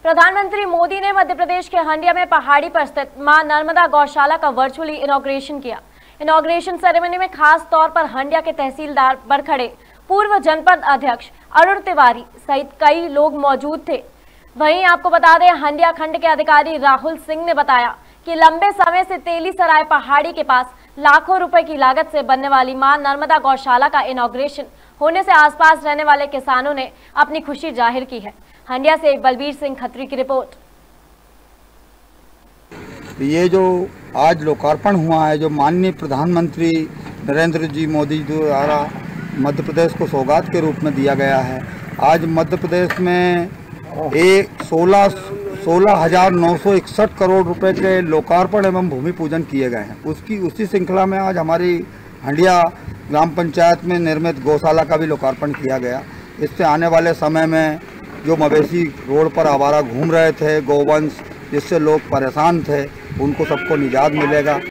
प्रधानमंत्री मोदी ने मध्य प्रदेश के हंडिया में पहाड़ी पर स्थित मां नर्मदा गौशाला का वर्चुअली इनॉग्रेशन किया। इनॉग्रेशन सेरेमनी में खास तौर पर हंडिया के तहसीलदार बरखड़े, पूर्व जनपद अध्यक्ष अरुण तिवारी सहित कई लोग मौजूद थे। वहीं आपको बता दें, हंडिया खंड के अधिकारी राहुल सिंह ने बताया कि लंबे समय से तेलीसराय पहाड़ी के पास लाखों रुपए की लागत से बनने वाली मां नर्मदा गौशाला का इनॉग्रेशन होने से आसपास रहने वाले किसानों ने अपनी खुशी जाहिर की है। हंडिया से बलबीर सिंह खत्री की रिपोर्ट। ये जो आज लोकार्पण हुआ है, जो माननीय प्रधानमंत्री नरेंद्र जी मोदी द्वारा मध्य प्रदेश को सौगात के रूप में दिया गया है। आज मध्य प्रदेश में 16,961 करोड़ रुपए के लोकार्पण एवं भूमि पूजन किए गए हैं। उसी श्रृंखला में आज हमारी हंडिया ग्राम पंचायत में निर्मित गौशाला का भी लोकार्पण किया गया। इससे आने वाले समय में जो मवेशी रोड पर आवारा घूम रहे थे, गौवंश, जिससे लोग परेशान थे, उनको सबको निजात मिलेगा।